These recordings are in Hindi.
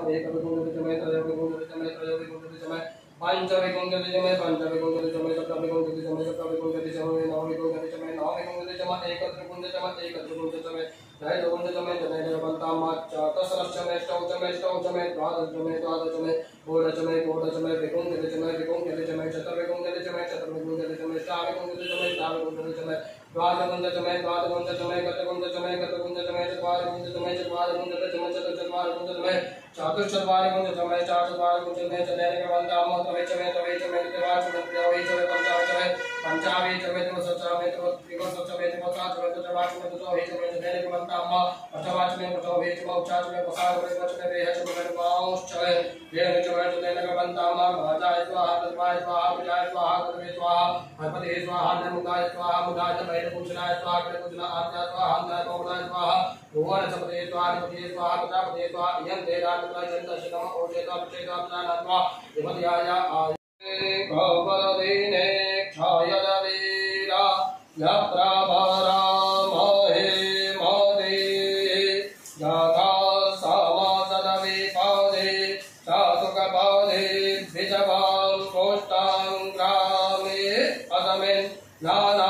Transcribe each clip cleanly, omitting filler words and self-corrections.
एक विकुंजलितमय त्रय विकुंजलितमय त्रय विकुंजलितमय पंच विकुंजलितमय पंच विकुंजलितमय सप्त विकुंजलितमय सप्त विकुंजलितमय नव विकुंजलितमय नव विकुंजलितमय एक त्रिकुंजलितमय एक त्रिकुंजलितमय त्रय त्रिकुंजलितमय जनेन पंतामाच्च तसरश्चमय ष्टौचमय ष्टौचमय द्वादशमय द्वादशमय षोडशमय षोडशमय विकुंजलितमय विकुंजलितमय चतुर्विकुंजलितमय चतुर्विकुंजलितमय षाविकुंजलितमय षाविकुंजलितमय द्वादशकुंजलितमय द्वादशकुंजलितमय गतकुंजलितमय गतकुंजलितमय चत्वारिकुंजलितमय चत्वारिकुंजलितमय चतुश्चत्वारिकुंजलितमय चातुश्चत्वारिकुंजलितमय चातुश्चत्वारिकुंजलितमय जनेन पंतामोत्तमय त्रयचमय त्रिवाचमय त्रयचमय पंचाचमय पंचावेचमय त्रिवत्सचमय त्रिवत्सचमय त्रिवत्साचमय चतुर्वाचमय चतुर्वेचमय जनेन पंताम अष्टवाचमय अष्टवेचमय उच्चाचमय पसाचमय वचमय वेहचमय पांचमय वेहचमय जनेन पंताम भाजाय स्वाहा तस्माय स्वाहा विजाय स्वाहा तस्मै स्वाहा हरपते स्वाहा नमुदाय स्वाहा मुदाय वैरकुंचनाय स्वाहा कृतकुंचना आद्या स्वाहा अन्नाय पौर्णाय स्वाहा भुवन सपते स्वाहा निपते स्वाहा प्रजापते स्वाहा यं तेरात्मय चंदशनम ओजेता प्रचेता नात्मा विपत्याय आये कौपरदीने क्षायदवीरा यप्रभरा महे मदे यथा समासदविपदे चातुकपदे द्विजवां कोष्ठां ग्रामे अदमिन् नाना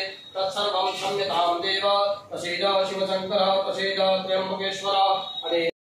तत्सर्वं क्षम्यतां देव प्रसीद शिवशंकर प्रसीद त्र्यंबकेश्वर।